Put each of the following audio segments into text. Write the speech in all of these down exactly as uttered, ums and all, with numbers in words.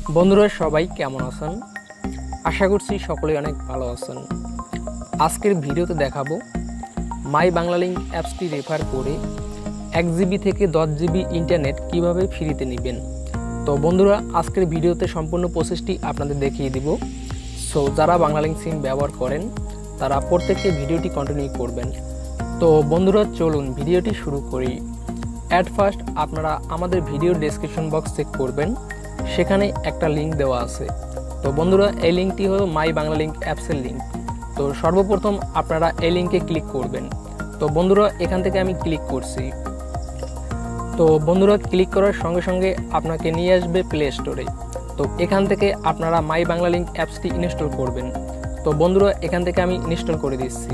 বন্ধুরা সবাই কেমন আছেন? আশা করছি সকলেই অনেক ভালো আছেন। আজকের ভিডিওতে দেখাবো মাই বাংলালিংক অ্যাপসটি রেফার করে এক জিবি থেকে দশ জিবি ইন্টারনেট কিভাবে ফ্রিতে নেবেন। তো বন্ধুরা আজকের ভিডিওতে সম্পূর্ণ প্রসেসটি আপনাদের দেখিয়ে দিব। সো যারা বাংলালিংক সিম ব্যবহার করেন তারা প্রত্যেককে ভিডিওটি কন্টিনিউ করবেন। তো বন্ধুরা চলুন ভিডিওটি শুরু করি। অ্যাট ফার্স্ট আপনারা আমাদের ভিডিও ডেসক্রিপশন বক্স চেক করবেন, সেখানে একটা লিঙ্ক দেওয়া আছে। তো বন্ধুরা এই লিঙ্কটি হলো মাই বাংলালিংক অ্যাপসের লিঙ্ক। তো সর্বপ্রথম আপনারা এই লিঙ্কে ক্লিক করবেন। তো বন্ধুরা এখান থেকে আমি ক্লিক করছি। তো বন্ধুরা ক্লিক করার সঙ্গে সঙ্গে আপনাকে নিয়ে আসবে প্লে স্টোরে। তো এখান থেকে আপনারা মাই বাংলালিংক অ্যাপসটি ইনস্টল করবেন। তো বন্ধুরা এখান থেকে আমি ইনস্টল করে দিচ্ছি।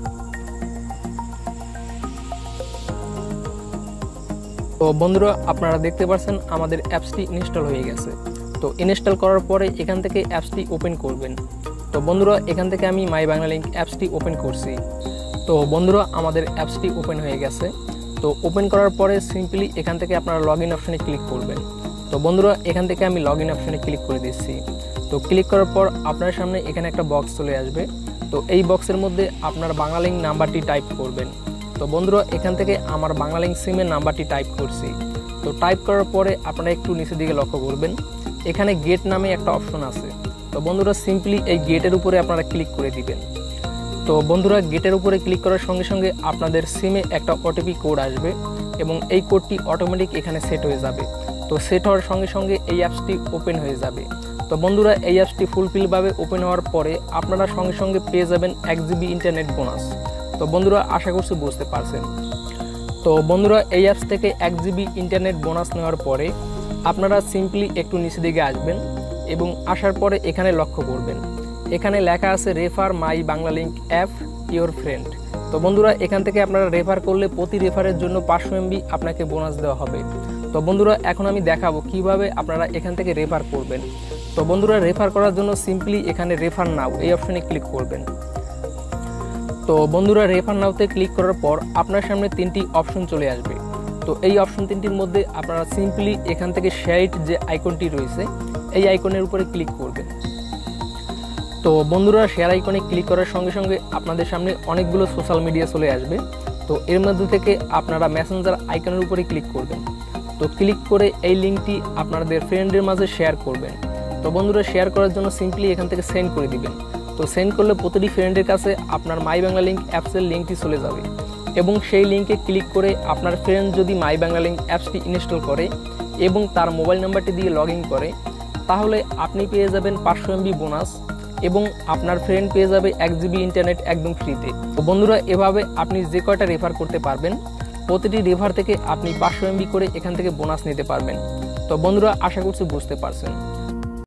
তো বন্ধুরা আপনারা দেখতে পাচ্ছেন আমাদের অ্যাপসটি ইনস্টল হয়ে গেছে। তো ইনস্টল করার পরে এখান থেকে অ্যাপসটি ওপেন করবেন। তো বন্ধুরা এখান থেকে আমি মাই বাংলালিংক অ্যাপসটি ওপেন করছি। তো বন্ধুরা আমাদের অ্যাপসটি ওপেন হয়ে গেছে। তো ওপেন করার পরে সিম্পলি এখান থেকে আপনারা লগ ইন অপশনে ক্লিক করবেন। তো বন্ধুরা এখান থেকে আমি লগ ইন অপশনে ক্লিক করে দিচ্ছি। তো ক্লিক করার পর আপনার সামনে এখানে একটা বক্স চলে আসবে। তো এই বক্সের মধ্যে আপনার বাংলালিংক নাম্বারটি টাইপ করবেন। তো বন্ধুরা এখান থেকে আমার বাংলালিংক সিমের নাম্বারটি টাইপ করছি। তো টাইপ করার পরে আপনারা একটু নিচের দিকে লক্ষ্য করবেন, এখানে গেট নামে একটা অপশন আছে। তো বন্ধুরা সিম্পলি এই গেটের উপরে আপনারা ক্লিক করে দিবেন। তো বন্ধুরা গেটের উপরে ক্লিক করার সঙ্গে সঙ্গে আপনাদের সিমে একটা ওটিপি কোড আসবে এবং এই কোডটি অটোমেটিক এখানে সেট হয়ে যাবে। তো সেট হওয়ার সঙ্গে সঙ্গে এই অ্যাপসটি ওপেন হয়ে যাবে। তো বন্ধুরা এই অ্যাপসটি ফুলফিলভাবে ওপেন হওয়ার পরে আপনারা সঙ্গে সঙ্গে পেয়ে যাবেন এক জিবি ইন্টারনেট বোনাস। তো বন্ধুরা আশা করছি বুঝতে পারছেন। তো বন্ধুরা এই অ্যাপস থেকে এক জিবি ইন্টারনেট বোনাস নেওয়ার পরে আপনারা সিম্পলি একটু নিচে দিকে আসবেন এবং আসার পরে এখানে লক্ষ্য করবেন, এখানে লেখা আছে refer my Banglalink app your friend. তো বন্ধুরা এখান থেকে আপনারা রেফার করলে প্রতি রেফারের জন্য পাঁচশো এমবি আপনাকে বোনাস দেওয়া হবে। তো বন্ধুরা এখন আমি দেখাবো কিভাবে আপনারা এখান থেকে রেফার করবেন। তো বন্ধুরা রেফার করার জন্য সিম্পলি এখানে রেফার নাও এই অপশনে ক্লিক করবেন। তো বন্ধুরা রেফার নাওতে ক্লিক করার পর আপনার সামনে তিনটি অপশন চলে আসবে। তো এই অপশন তিনটির মধ্যে আপনারা সিম্পলি এখান থেকে শেয়ার যে আইকনটি রয়েছে এই আইকনের উপরে ক্লিক করবেন। তো বন্ধুরা শেয়ার আইকনে ক্লিক করার সঙ্গে সঙ্গে আপনাদের সামনে অনেকগুলো সোশ্যাল মিডিয়া চলে আসবে। তো এর মধ্যে থেকে আপনারা মেসেঞ্জার আইকনের উপরে ক্লিক করবেন। তো ক্লিক করে এই লিঙ্কটি আপনাদের ফ্রেন্ডের মাঝে শেয়ার করবেন। তো বন্ধুরা শেয়ার করার জন্য সিম্পলি এখান থেকে সেন্ড করে দিবেন। তো সেন্ড করলে প্রতিটি ফ্রেন্ডের কাছে আপনার মাই বাংলালিংক অ্যাপসের লিঙ্কটি চলে যাবে এবং সেই লিঙ্কে ক্লিক করে আপনার ফ্রেন্ড যদি মাই বাংলালিংক অ্যাপসটি ইনস্টল করে এবং তার মোবাইল নাম্বারটি দিয়ে লগ ইন করে তাহলে আপনি পেয়ে যাবেন পাঁচশো এমবি বোনাস এবং আপনার ফ্রেন্ড পেয়ে যাবে এক জিবি ইন্টারনেট একদম ফ্রিতে। তো বন্ধুরা এভাবে আপনি যে কয়টা রেফার করতে পারবেন প্রতিটি রেফার থেকে আপনি পাঁচশো এমবি করে এখান থেকে বোনাস নিতে পারবেন। তো বন্ধুরা আশা করছি বুঝতে পারছেন।